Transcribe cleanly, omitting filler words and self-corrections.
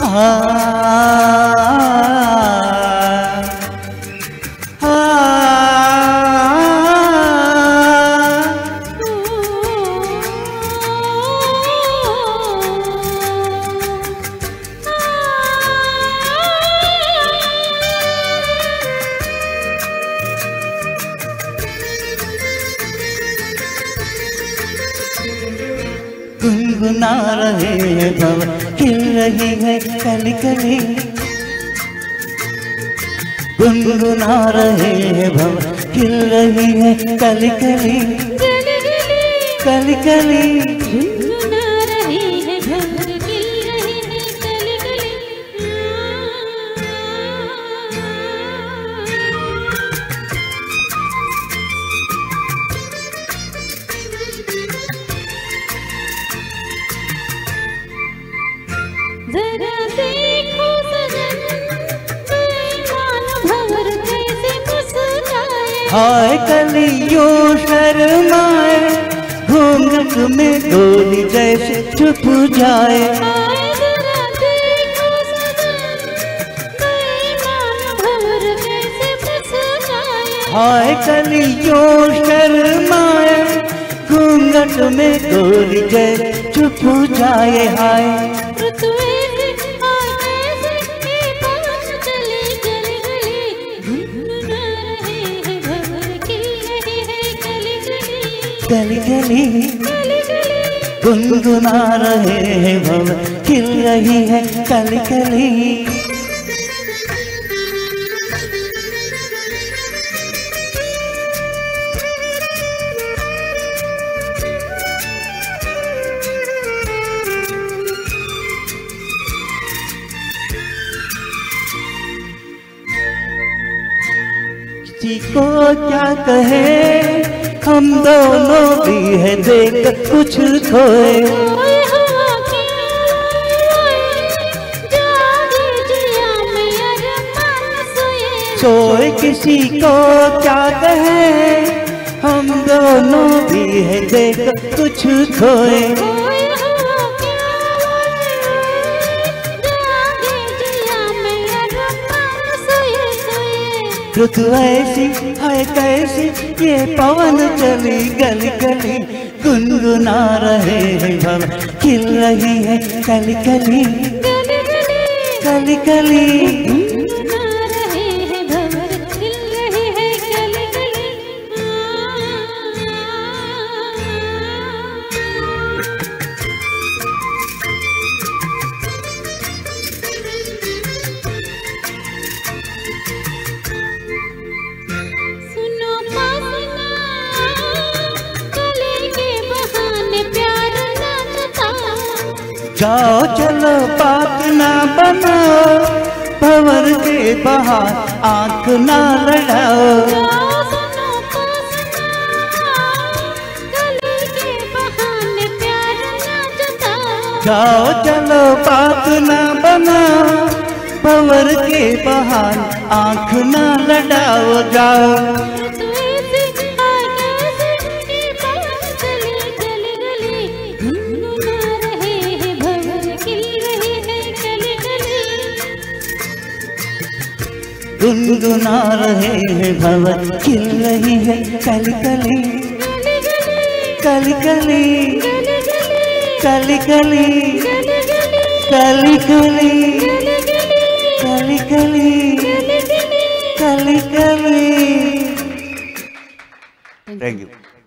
गुनगुना रहे हैं भव, खिल रही है कली कली। गुनगुना रहे हैं भव, खिल रही है कली कली। कली कली गुनगुना रहे हैं भंवर, खिल रहे हैं कली कली। जरा देखो सजन, बेईमान भंवर कैसे मुस्कुराए। हाय कलियों शर्माए, घूंघट में डोली जैसे छुप जाए। जरा देखो सजन, बेईमान भंवर कैसे मुस्कुराए। हाय कलियों शर्माए, घूंघट में डोली जैसे छुप जाए। हाय गली गली गुनगुना रहे हैं भव, खिल रही है कली कली। किसी को क्या कहे, हम दोनों भी है देख कुछ खोए। सोए किसी को क्या कहे, हम दोनों भी है देख कुछ खोए। रुत ऐसी है कैसी, ये पवन चली गली गली। गुनगुना रहे हैं भव, खिल रही है कली कली। कली कली जाओ चलो बात ना बनाओ, भंवर के बहार आंख ना लड़ाओ। जाओ चलो बात ना बनाओ, भंवर के बहार आंख ना लड़ाओ। जाओ गुनगुना रहे हैं भव, खिल रही है कली कली। कली कली कली कली कली कली कली कली कली कली। Thank you.